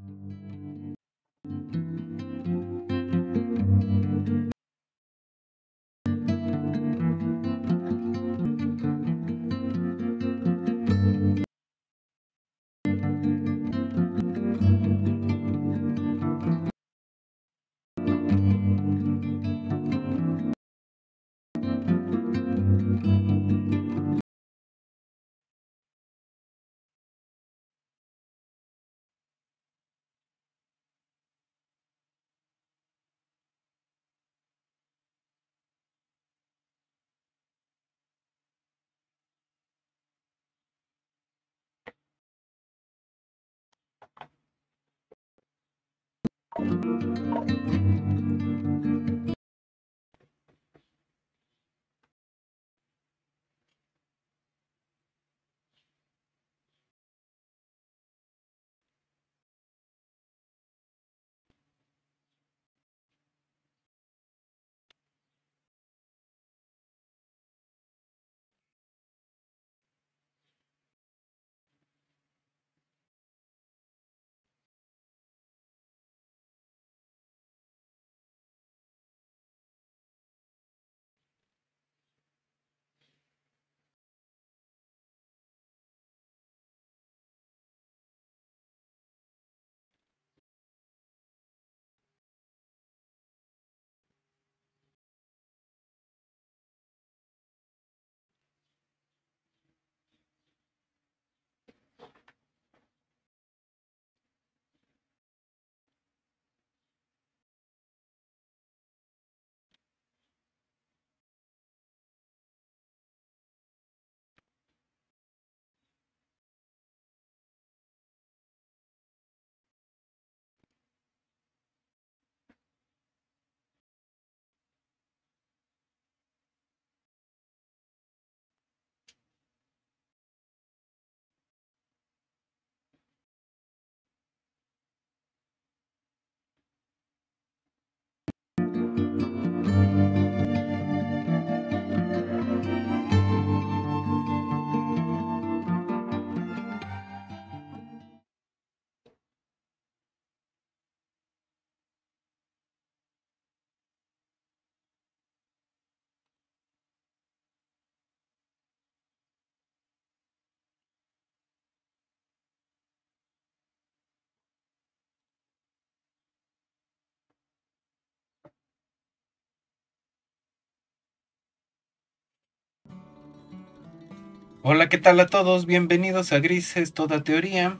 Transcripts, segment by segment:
Hola, ¿qué tal a todos? Bienvenidos a Grises Toda Teoría.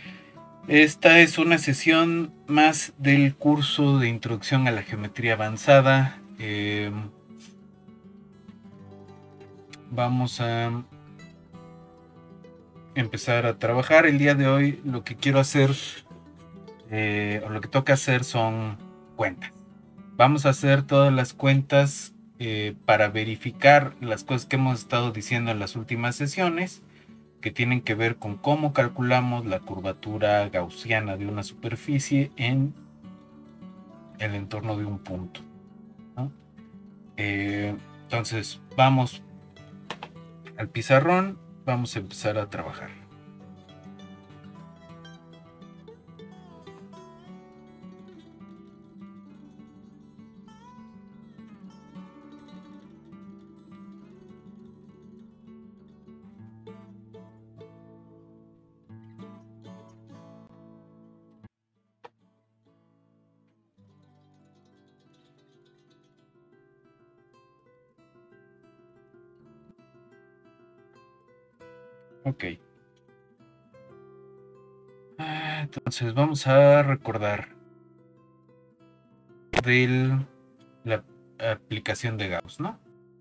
Esta es una sesión más del curso de Introducción a la Geometría Avanzada. Vamos a empezar a trabajar. El día de hoy lo que quiero hacer, o lo que toca hacer son cuentas. Vamos a hacer todas las cuentas para verificar las cosas que hemos estado diciendo en las últimas sesiones, que tienen que ver con cómo calculamos la curvatura gaussiana de una superficie en el entorno de un punto, ¿no? Entonces vamos al pizarrón, vamos a empezar a trabajar. Ok. Entonces vamos a recordar de la aplicación de Gauss, ¿no?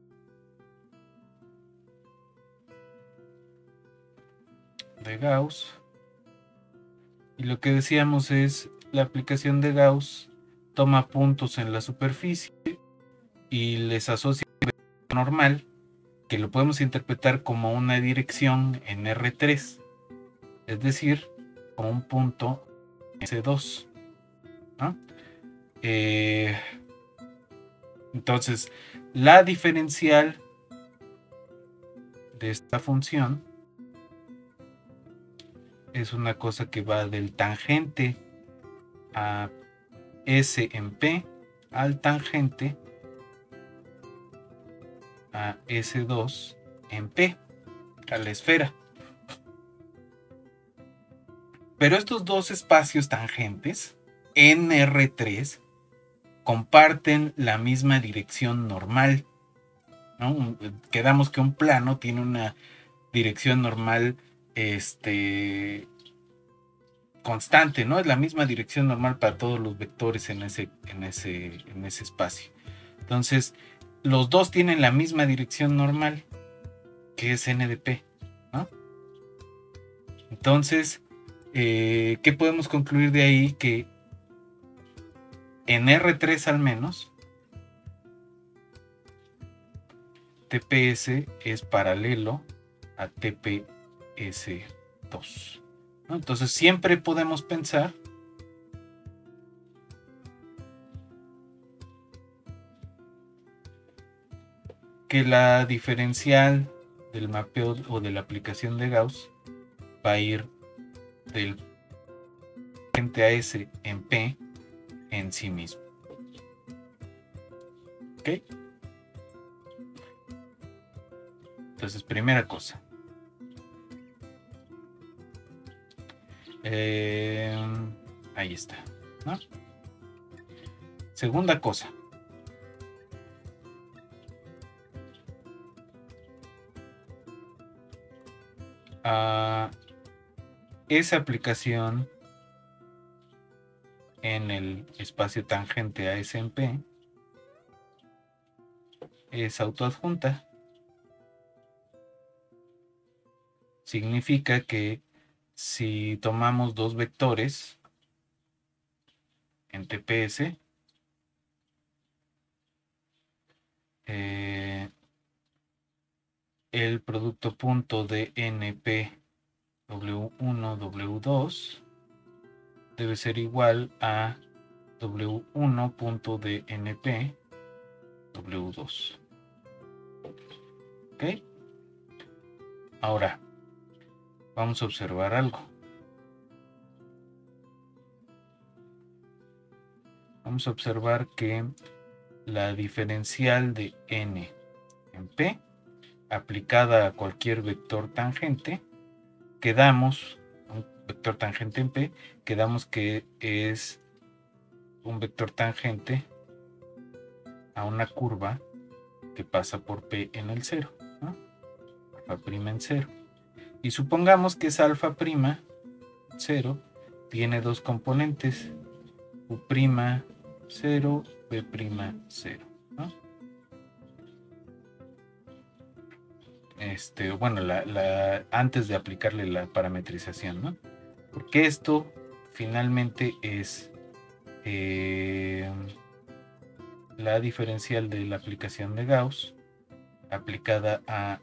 De Gauss. Y lo que decíamos es, la aplicación de Gauss toma puntos en la superficie y les asocia normal, que lo podemos interpretar como una dirección en R3, es decir, como un punto S2, ¿no? Entonces, la diferencial de esta función es una cosa que va del tangente a S en P al tangente a S2 en P, a la esfera. Pero estos dos espacios tangentes, en R3, comparten la misma dirección normal, ¿no? Quedamos que un plano tiene una dirección normal constante, ¿no? Es la misma dirección normal para todos los vectores en ese espacio. Entonces, los dos tienen la misma dirección normal, que es n de p, ¿no? Entonces, ¿qué podemos concluir de ahí? Que en R3 al menos, TPS es paralelo a TPS2, ¿no? Entonces siempre podemos pensar que la diferencial del mapeo o de la aplicación de Gauss va a ir del tangente a S en P en sí mismo. ¿Ok? Entonces, primera cosa. Ahí está, ¿no? Segunda cosa. Esa aplicación en el espacio tangente a S en P es autoadjunta. Significa que si tomamos dos vectores en TPS, el producto punto de NP W1, W2 debe ser igual a W1 punto de NP W2. ¿Ok? Ahora, vamos a observar algo. Vamos a observar que la diferencial de n en P aplicada a cualquier vector tangente, quedamos, un vector tangente en P, quedamos que es un vector tangente a una curva que pasa por P en el 0, ¿no? Alfa' en 0. Y supongamos que esa alfa' 0 tiene dos componentes, U', 0, B', 0, ¿no? Bueno, antes de aplicarle la parametrización, ¿no? Porque esto finalmente es la diferencial de la aplicación de Gauss aplicada a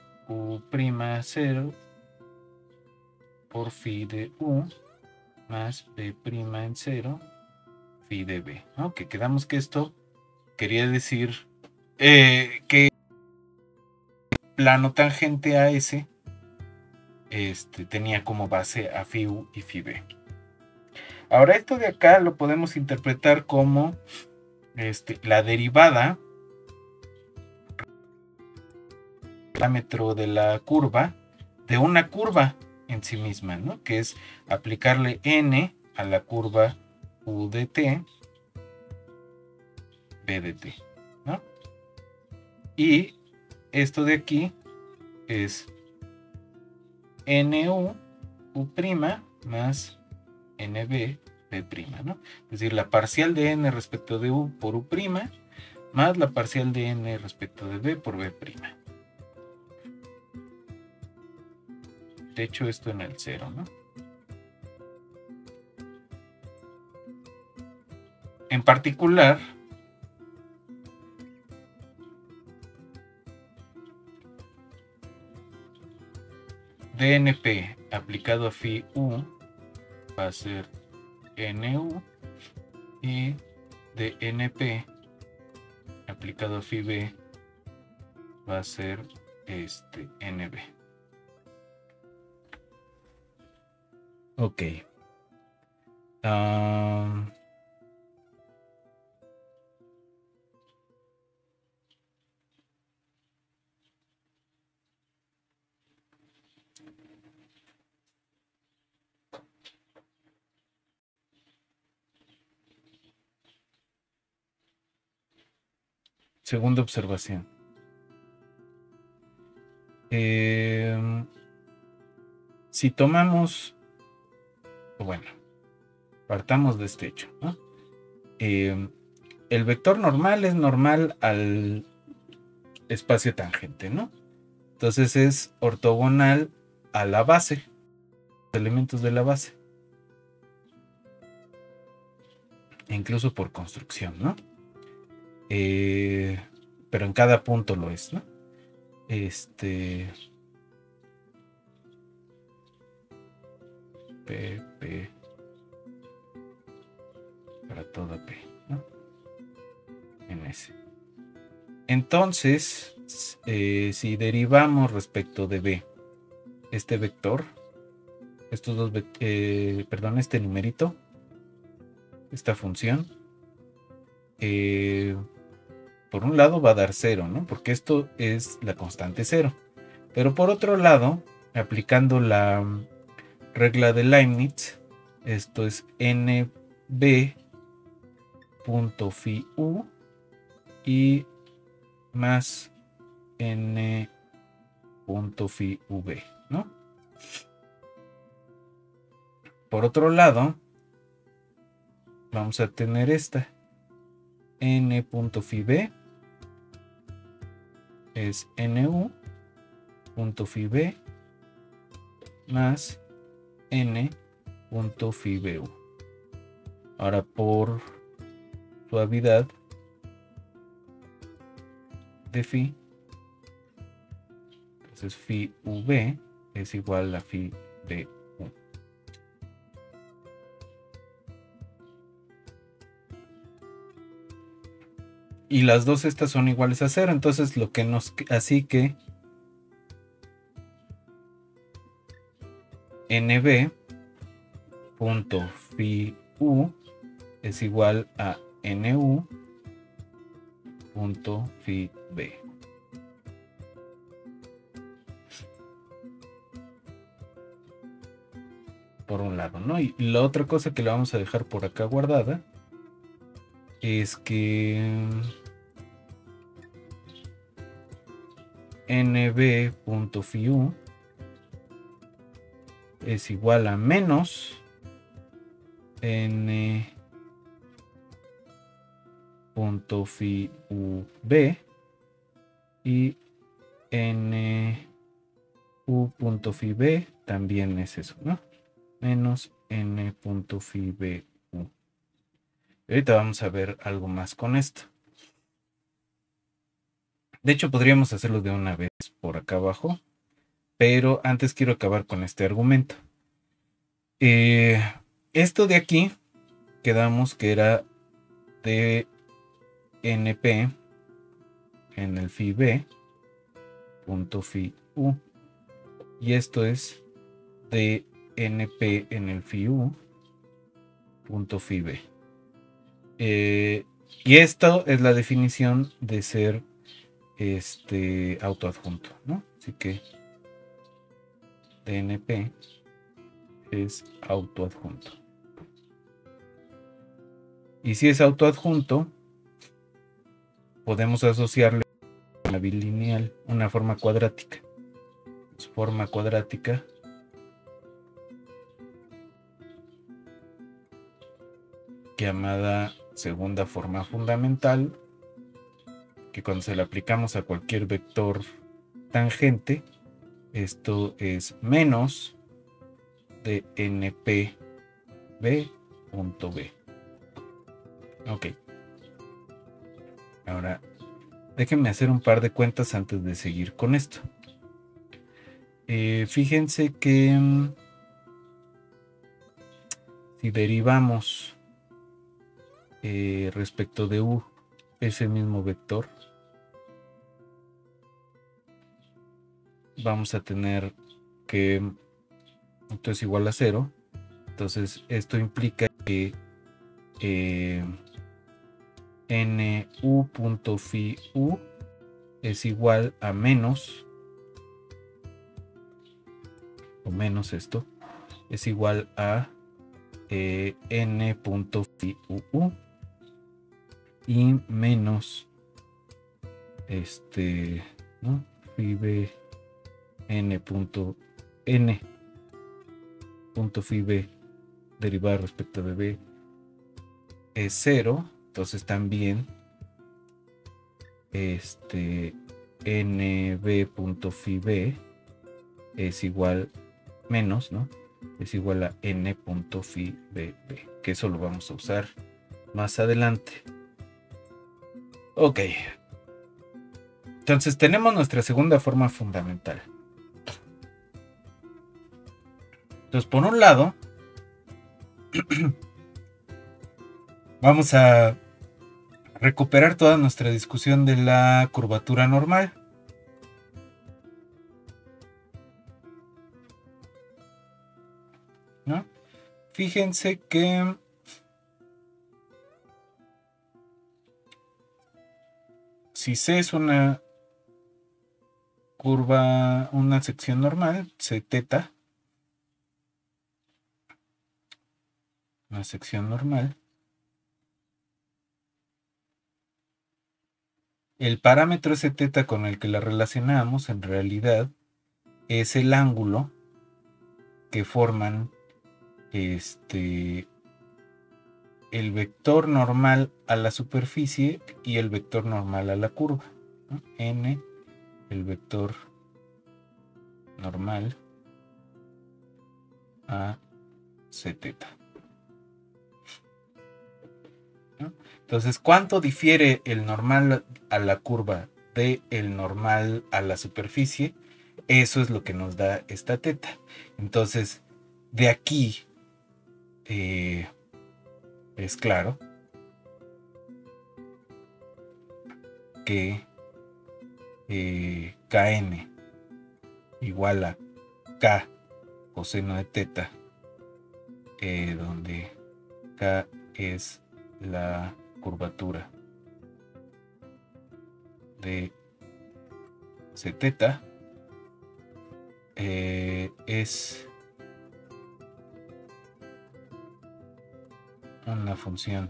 U'0 por phi de U más B' en 0 phi de B, ¿no? Que quedamos que esto quería decir que plano tangente a S tenía como base a phi U y phi B. Ahora esto de acá lo podemos interpretar como la derivada parámetro de la curva de una curva en sí misma, ¿no? Que es aplicarle n a la curva U de t, B de t, ¿no? Y esto de aquí es nu U' más nb B', ¿no? Es decir, la parcial de n respecto de U por U' más la parcial de n respecto de B por B'. De hecho, esto en el 0, ¿no? En particular, DNP aplicado a phi U va a ser NU y DNP aplicado a phi B va a ser NB. Ok. Segunda observación. Si tomamos, bueno, partamos de este hecho, ¿no? El vector normal es normal al espacio tangente, ¿no? Entonces es ortogonal a la base, los elementos de la base. E incluso por construcción, ¿no? Pero en cada punto lo es, ¿no? P para toda P, ¿no? En S. Entonces, si derivamos respecto de B este vector, estos dos, este numerito, esta función, por un lado va a dar 0, ¿no? Porque esto es la constante 0. Pero por otro lado, aplicando la regla de Leibniz, esto es nb.phi u y más n.phi v, ¿no? Por otro lado, vamos a tener esta n.phi v es nu.phi v más n.phi vu. Ahora, por suavidad de phi, entonces phi v es igual a phi vu. Y las dos estas son iguales a 0, entonces lo que nos... Así que nb.phi u es igual a nu.phi v. Por un lado, ¿no? Y la otra cosa que le vamos a dejar por acá guardada es que nb.phi u es igual a menos n.phi v y nu.phi v también es eso, ¿no? Menos n.phi v u. Ahorita vamos a ver algo más con esto. De hecho, podríamos hacerlo de una vez por acá abajo, pero antes quiero acabar con este argumento. Esto de aquí, quedamos que era de np en el phi b punto phi u, y esto es de np en el phi u punto phi b. Y esto es la definición de ser autoadjunto, ¿no? Así que DNP es autoadjunto. Y si es autoadjunto, podemos asociarle una bilineal, una forma cuadrática. Es forma cuadrática llamada segunda forma fundamental, que cuando se la aplicamos a cualquier vector tangente, esto es menos de npb.b. Ok. Ahora, déjenme hacer un par de cuentas antes de seguir con esto. Fíjense que si derivamos respecto de u ese mismo vector, vamos a tener que esto es igual a 0. Entonces esto implica que nu.phi u es igual a menos, o menos esto, es igual a n.phi u y menos ¿no? Phi b n punto n punto phi b derivada respecto de b es 0, entonces también nb.phi b es igual menos, ¿no? Es igual a n.phi bb, que eso lo vamos a usar más adelante. Ok. Entonces tenemos nuestra segunda forma fundamental. Entonces, por un lado, vamos a recuperar toda nuestra discusión de la curvatura normal. ¿No? Fíjense que si C es una curva, una sección normal, C teta, una sección normal, el parámetro S teta con el que la relacionamos en realidad es el ángulo que forman el vector normal a la superficie y el vector normal a la curva, ¿no? N, el vector normal a C teta, ¿no? Entonces, ¿cuánto difiere el normal a la curva de el normal a la superficie? Eso es lo que nos da esta teta. Entonces, de aquí es claro que Kn igual a K coseno de teta, donde K es la curvatura de C teta, es una función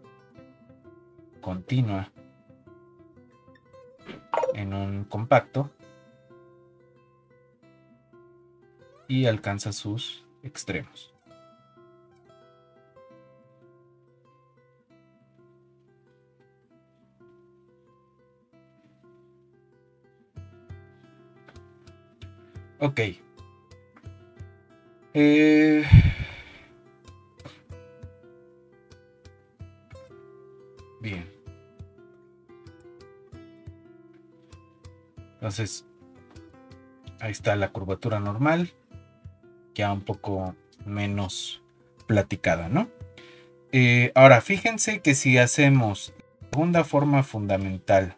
continua en un compacto y alcanza sus extremos. Ok. Bien. Entonces, ahí está la curvatura normal, ya un poco menos platicada, ¿no? Ahora, fíjense que si hacemos segunda forma fundamental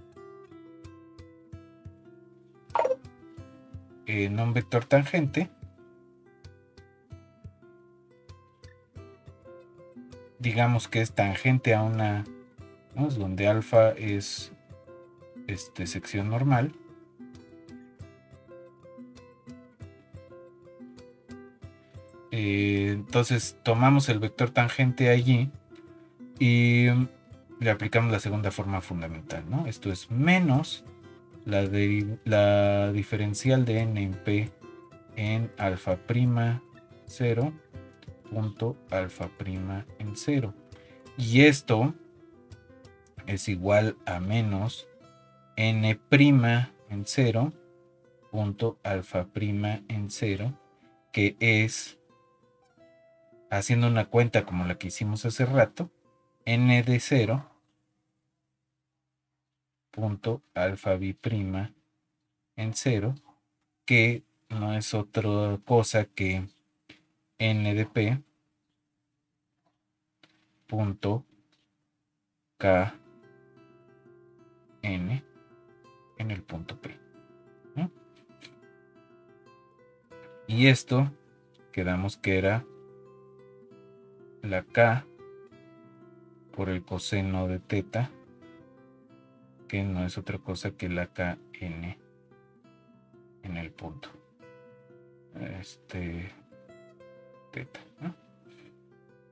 en un vector tangente, digamos que es tangente a una, ¿no? Donde alfa es sección normal. Entonces tomamos el vector tangente allí y le aplicamos la segunda forma fundamental, ¿no? Esto es menos la diferencial de n en p en alfa prima 0 punto alfa prima en 0. Y esto es igual a menos n prima en 0 punto alfa prima en 0, que es, haciendo una cuenta como la que hicimos hace rato, n de 0 punto alfa b prima en 0, que no es otra cosa que n de p punto k n en el punto p, ¿no? Y esto quedamos que era la k por el coseno de teta, que no es otra cosa que la kn en el punto teta, ¿no?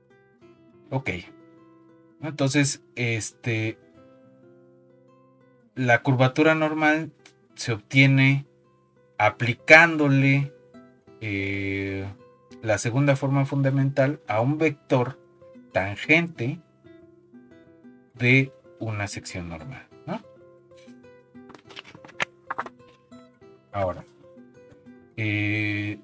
Ok. Entonces, la curvatura normal se obtiene aplicándole la segunda forma fundamental a un vector tangente de una sección normal, ¿no? Ahora, ¿qué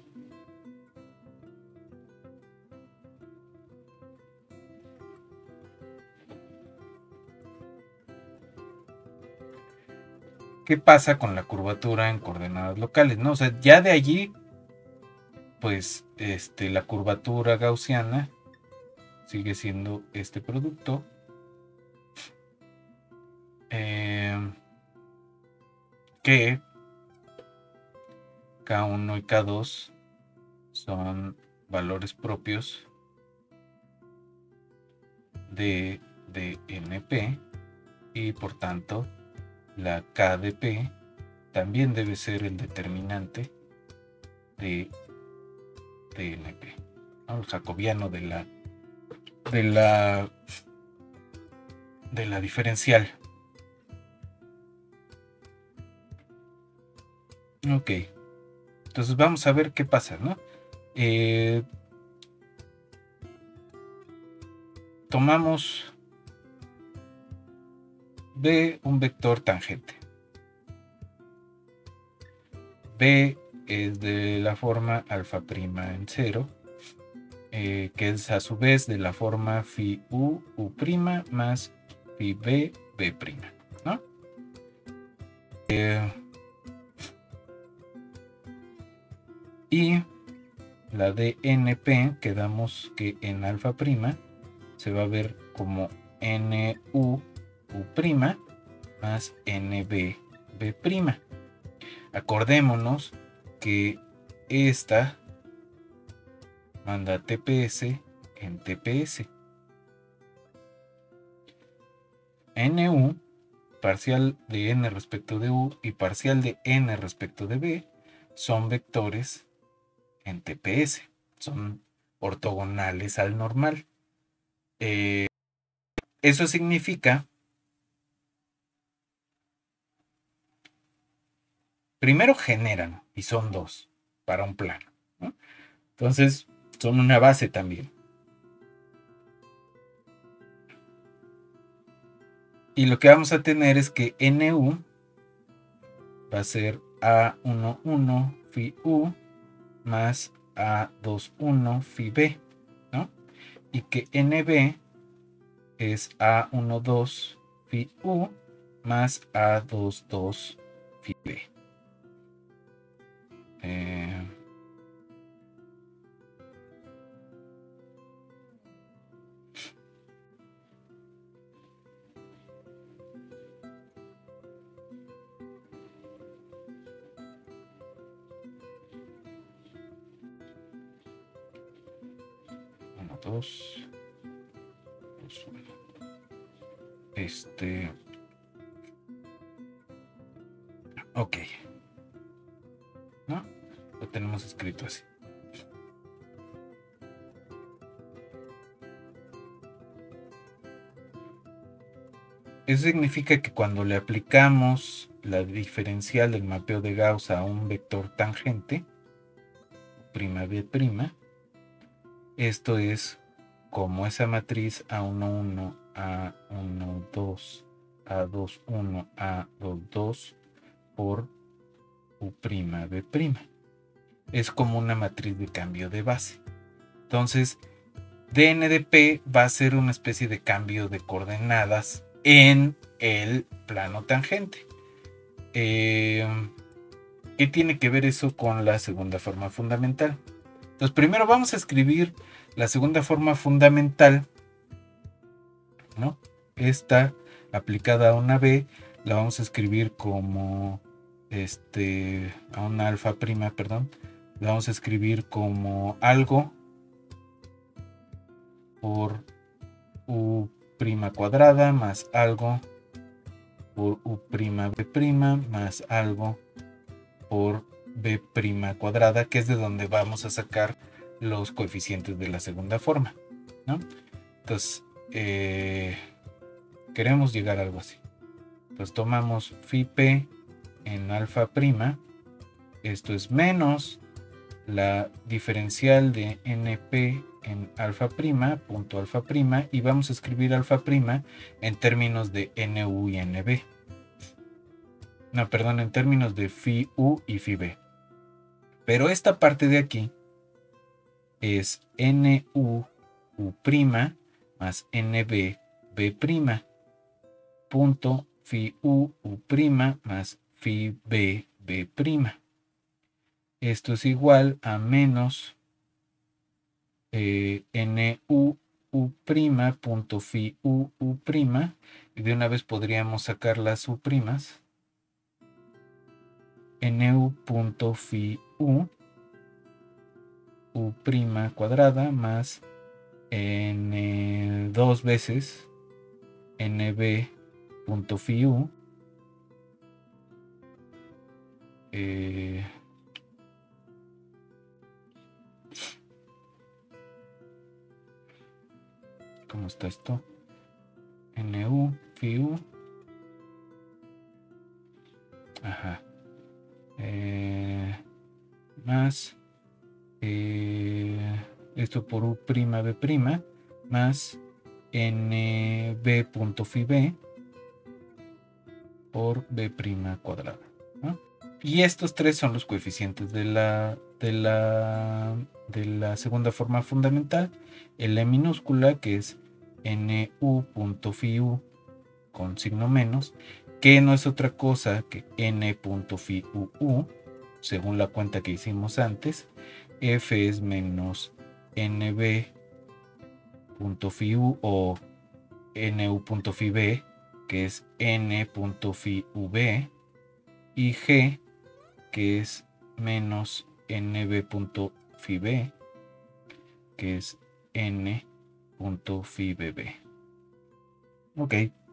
pasa con la curvatura en coordenadas locales? ¿No? O sea, ya de allí, pues, la curvatura gaussiana sigue siendo este producto. Que K1 y K2 son valores propios de NP, y por tanto la K de P también debe ser el determinante de NP, ¿no? El jacobiano de la diferencial. Ok, entonces vamos a ver qué pasa, ¿no? Tomamos B, un vector tangente. B es de la forma alfa prima en 0, que es a su vez de la forma phi u, u prima, más phi b, b prima, ¿no? Y la de NP, quedamos que en alfa prima se va a ver como NU, u prima, más NB, b prima. Acordémonos que esta manda TPS en TPS. NU, parcial de n respecto de u y parcial de n respecto de b, son vectores en TPS, son ortogonales al normal. Eso significa, primero generan, y son dos para un plano, ¿no? Entonces son una base también. Y lo que vamos a tener es que NU va a ser A11 phi U más A21 phi B, ¿no? Y que NB es A12 phi U más A22 phi B. Dos, 1. Ok, ¿no? Lo tenemos escrito así. Eso significa que cuando le aplicamos la diferencial del mapeo de Gauss a un vector tangente, prima b prima, esto es como esa matriz A11, A12, A21, A22 por U', B'. Es como una matriz de cambio de base. Entonces, dn de P va a ser una especie de cambio de coordenadas en el plano tangente. ¿Qué tiene que ver eso con la segunda forma fundamental? Entonces, primero vamos a escribir la segunda forma fundamental, ¿no? Esta aplicada a una B, la vamos a escribir como a una alfa prima, perdón, la vamos a escribir como algo por U prima cuadrada más algo por U prima B prima más algo por B prima cuadrada, que es de donde vamos a sacar los coeficientes de la segunda forma, ¿no? Entonces, queremos llegar a algo así. Entonces tomamos phi p en alfa prima. Esto es menos la diferencial de np en alfa prima, punto alfa prima, y vamos a escribir alfa prima en términos de nu y nb. No, perdón, en términos de phi u y phi b. Pero esta parte de aquí es nu u prima más nb b prima, punto phi u prima más phi b b prima. Esto es igual a menos nu u prima punto phi u prima, y de una vez podríamos sacar las u primas. Nu punto phi u prima cuadrada más n dos veces nb punto phi u ¿cómo está esto? Nu phi u, ajá, más esto por u prima b prima más nb punto phi b por b prima cuadrada, ¿no? Y estos tres son los coeficientes de la segunda forma fundamental. El E minúscula, que es nu punto phi u con signo menos, que no es otra cosa que n punto phi u, según la cuenta que hicimos antes. F es menos nb punto phi u o nu punto phi b, que es n punto phi v, y g, que es menos nb punto phi b, que es n punto phi bb. Ok.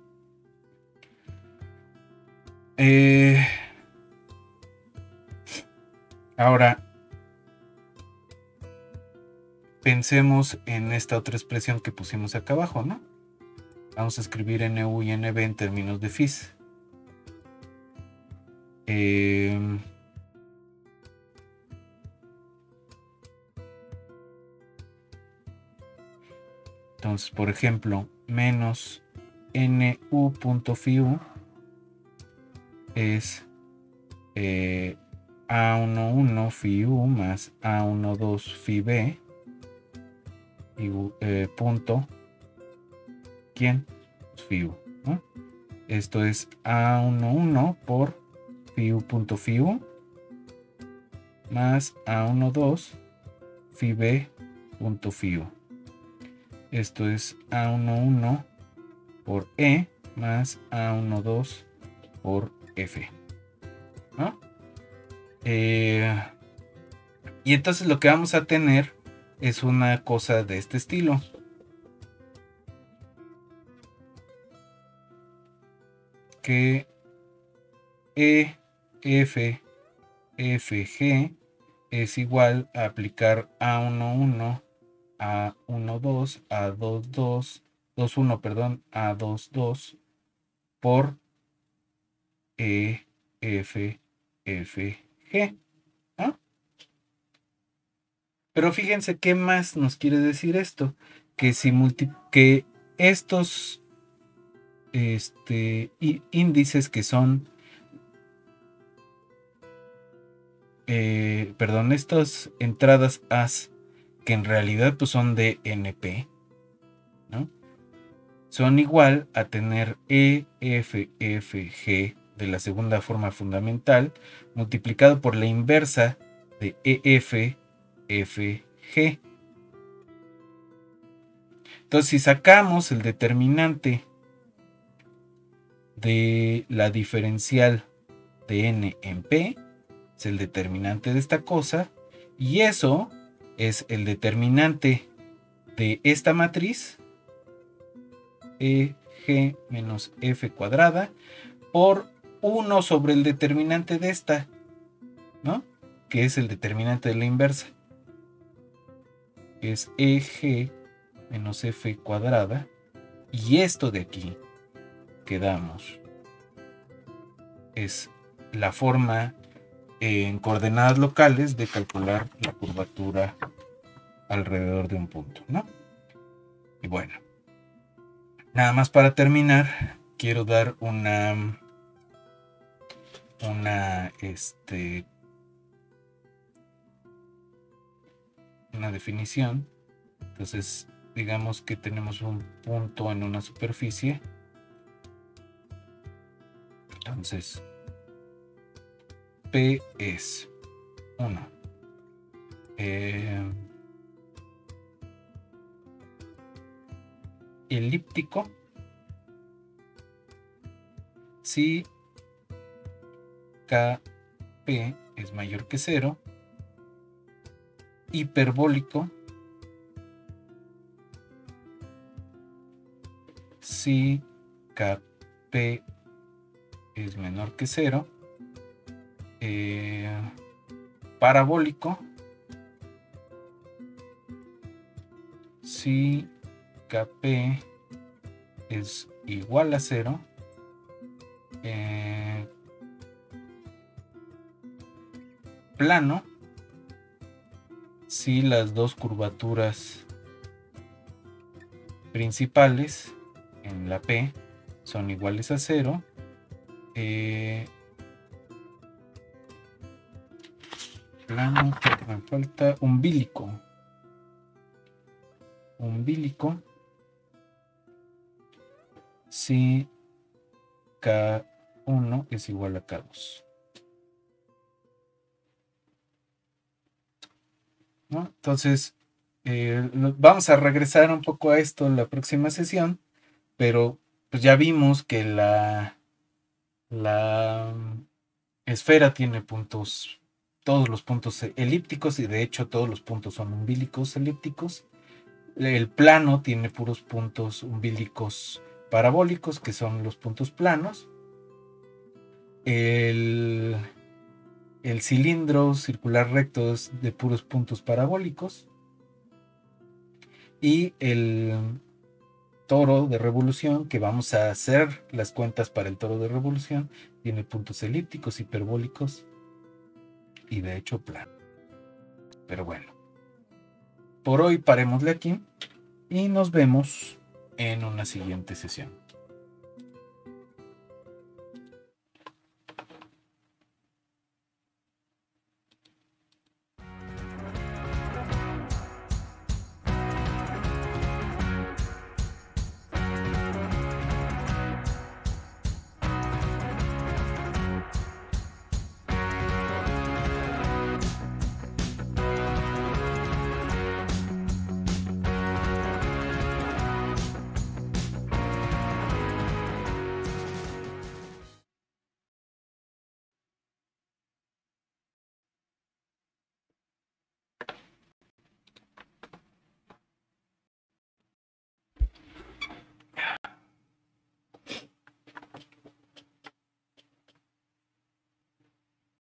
Ahora pensemos en esta otra expresión que pusimos acá abajo, ¿no? Vamos a escribir nu y nb en términos de phis. Entonces, por ejemplo, menos nu punto phi u es A11 phi u más A12 phi b y punto, ¿quién? Pues phi u, ¿no? Esto es A11 por phi u punto phi u más A12 phi b punto phi u. Esto es A11 por E más A12 por F, ¿no? Y entonces lo que vamos a tener es una cosa de este estilo. Que E, F, F, G es igual a aplicar A11, A12, A22, 21, perdón, A22 por E, F, F, G. ¿Ah? Pero fíjense qué más nos quiere decir esto. Que si que estos índices que son, perdón, estas entradas as, que en realidad pues son de NP, ¿no? Son igual a tener E, F, F, G de la segunda forma fundamental multiplicado por la inversa de EF, F, G. Entonces, si sacamos el determinante de la diferencial de n en p, es el determinante de esta cosa, y eso es el determinante de esta matriz, e g menos f cuadrada, por 1 sobre el determinante de esta, ¿no? Que es el determinante de la inversa, que es eg menos f cuadrada, y esto de aquí quedamos es la forma en coordenadas locales de calcular la curvatura alrededor de un punto, ¿no? Y bueno, nada más para terminar, quiero dar una definición. Entonces, digamos que tenemos un punto en una superficie. Entonces, P es 1. Elíptico si KP es mayor que 0. Hiperbólico si KP es menor que 0. Parabólico si KP es igual a 0. Plano si las dos curvaturas principales en la P son iguales a 0. Plano, me falta umbilico si K1 es igual a K2, ¿no? Entonces vamos a regresar un poco a esto en la próxima sesión, pero pues ya vimos que la esfera tiene puntos, todos los puntos elípticos, y de hecho todos los puntos son umbílicos elípticos. El plano tiene puros puntos umbílicos parabólicos, que son los puntos planos. El cilindro circular recto es de puros puntos parabólicos. Y el toro de revolución, que vamos a hacer las cuentas para el toro de revolución, tiene puntos elípticos, hiperbólicos y de hecho plano. Pero bueno, por hoy parémosle aquí y nos vemos en una siguiente sesión.